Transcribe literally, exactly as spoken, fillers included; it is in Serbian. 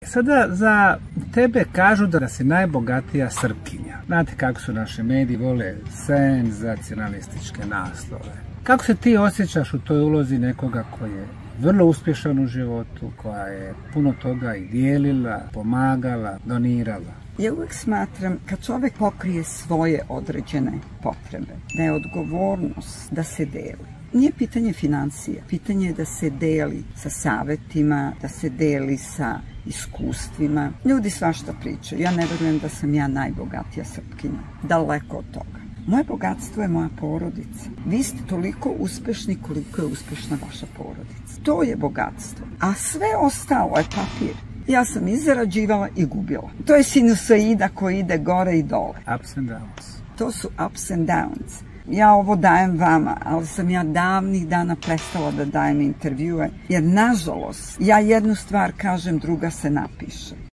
Sada za tebe kažu da si najbogatija Srpkinja. Znate kako su naši mediji, vole senzacionalističke naslove. Kako se ti osjećaš u toj ulozi nekoga koji je vrlo uspješan u životu, koja je puno toga i dijelila, pomagala, donirala? Ja uvijek smatram, kad čovjek pokrije svoje određene potrebe, da je odgovornost da se deli. Nije pitanje financija, pitanje je da se deli sa savjetima, da se deli sa iskustvima. Ljudi svašta pričaju. Ja ne vjerujem da sam ja najbogatija Srpkinja. Daleko od toga. Moje bogatstvo je moja porodica. Vi ste toliko uspješni koliko je uspješna vaša porodica. To je bogatstvo. A sve ostalo je papir. Ja sam i zarađivala i gubila. To je sinusoida koji ide gore i dole. Ups and downs. To su ups and downs. Ja ovo dajem vama, ali sam ja davnih dana prestala da dajem intervjue, jer nažalost ja jednu stvar kažem, druga se napiše.